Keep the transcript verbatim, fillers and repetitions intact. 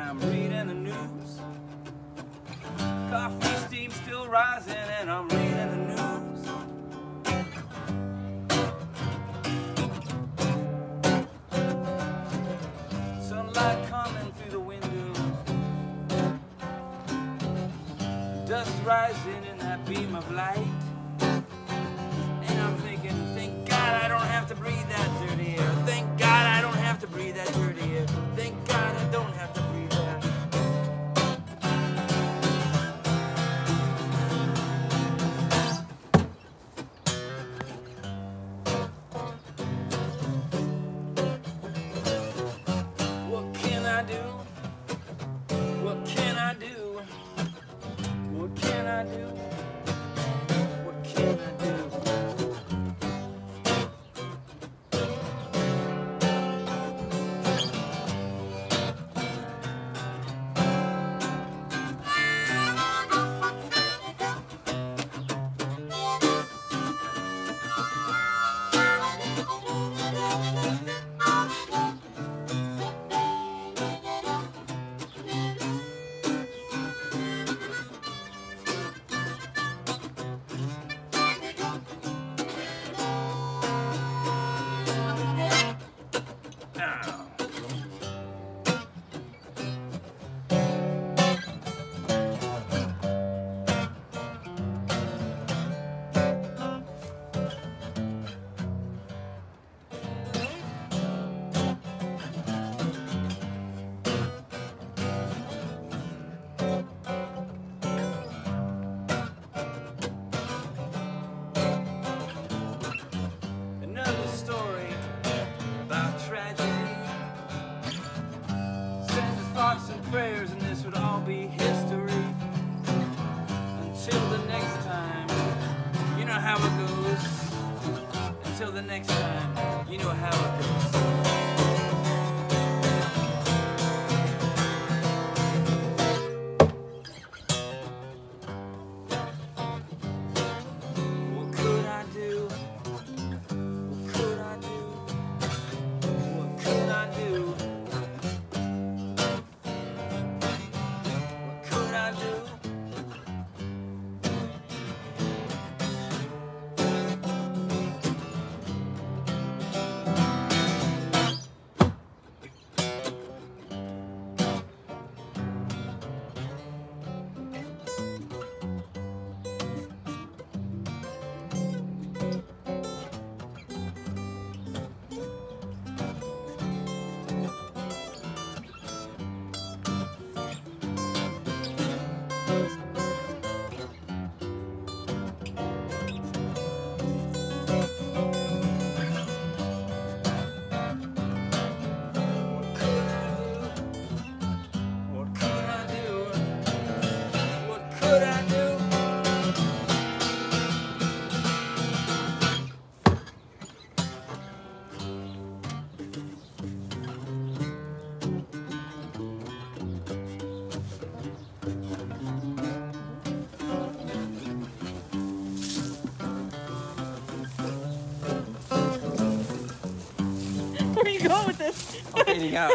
I'm reading the news. Coffee steam still rising and I'm reading the news. Sunlight coming through the window, dust rising in that beam of light. And I'm thinking, thank God I don't have to breathe that dirty air. Thank God I don't have to breathe that dirty air. Thank God I don't have to breathe that. What can I do? What can I do? What can I do? What can I do? Another story about tragedy. Send the thoughts and prayers and this would all be history. Until the next time, you know how it goes. Until the next time, you know how it goes. What I do? Where are you going with this? I'm fading out.